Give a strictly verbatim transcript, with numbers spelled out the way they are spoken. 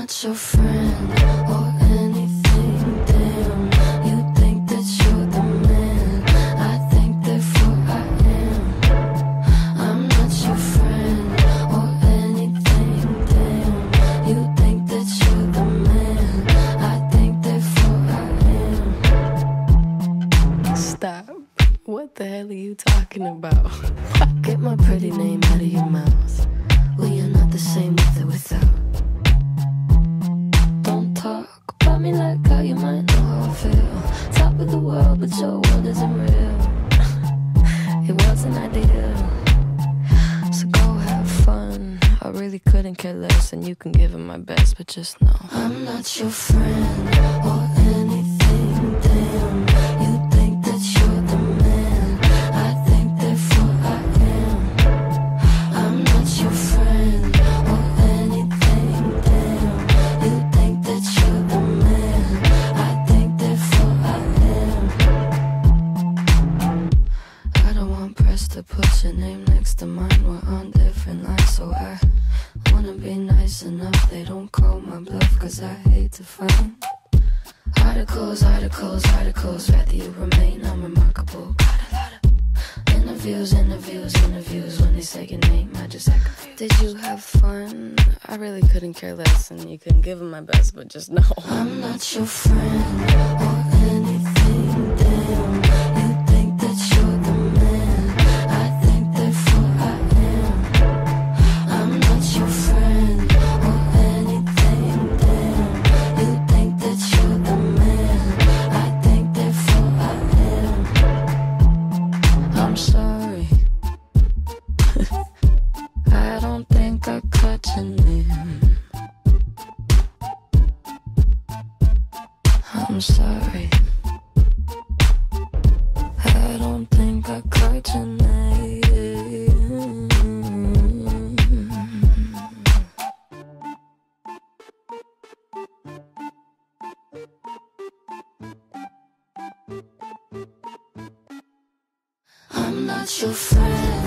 not your friend or anything, damn. You think that you're the man, I think therefore I am. I'm not your friend or anything, damn. You think that you're the man, I think therefore I am. Stop. What the hell are you talking about? Get my pretty name out of your mouth. Well, you're not the same with or without. Don't talk about me like how you might know how I feel. Top of the world, but your world isn't real. It wasn't ideal. So go have fun. I really couldn't care less, and you can give it my best, but just know I'm not your friend or anything, damn. You think that you're the man, I think therefore I am. I'm not your friend or anything, damn. You think that you're the man, I think therefore I am. I don't want press to put your name next to mine. We're on different lines, so I wanna be nice enough they don't call my bluff, cause I hate to find articles, articles, articles. Rather you remain unremarkable. Got a lot of interviews, interviews, interviews. When they say your name, I just act confused. Did you have fun? I really couldn't care less, and you couldn't give it my best, but just know I'm not your friend or anything, damn. You think that you're the man, I think therefore I am. I'm not your friend or anything, damn. You think that you're the man, I think therefore I am. I'm sorry. I don't think I caught your name. I'm sorry. I don't think I caught your name. I'm not your friend